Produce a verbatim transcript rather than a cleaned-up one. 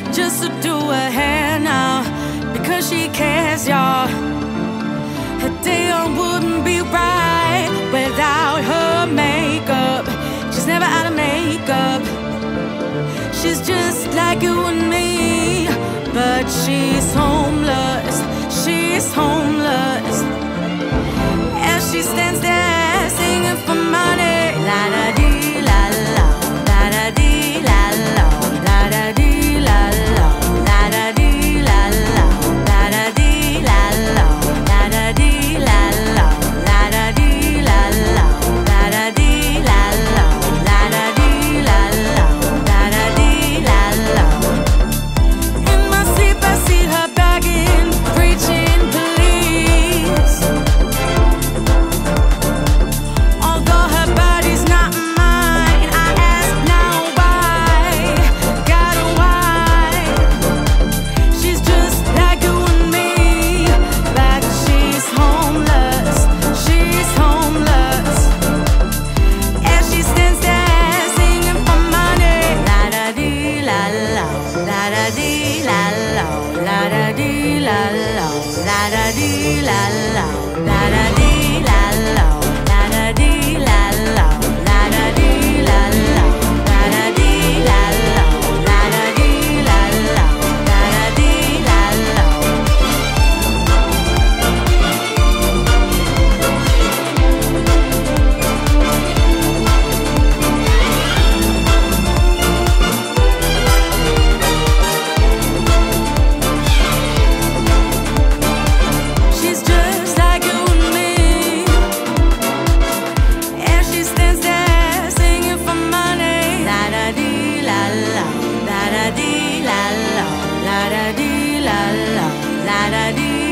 just to do her hair now, because she cares, y'all. Her day wouldn't be right without her makeup. She's never out of makeup. She's just like you and me, but she's homeless. She's homeless. As she stands there singing for money, la-da-dee, la-la, la-da-dee, la-la, la-da-dee, la-la, la-da-dee, la-la, la-da-dee, la-la, la-da-dee, la-la, la-da-dee, la-la, la-da-dee, la-la, la-da-dee, la-la, la-da-dee, la-la. In my sleep I see her begging, preaching police. Although her body's not mine, I ask now why, gotta why. She's just like you and me, but she's homeless, she's homeless. As she stands there singing for money, la-da-dee, la-la, la-da-dee, la-la, la-da-dee, la-la, la-da-dee, la-la, la-da-dee, la-la, la-da-dee, la-la, la-da-dee, la-la, la-da-dee, la-la, la-da-dee, la-la, la-da-dee, la-la. She's just like you and me, and she stands there singing for money. La-da-dee, la-la, la-da-dee, la-la, la-da-dee, la-la, la-da-dee.